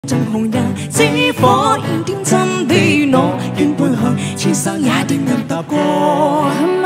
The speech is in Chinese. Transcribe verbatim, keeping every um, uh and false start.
正红呀，是否一定曾被诺？云背后，其实也定能踏过。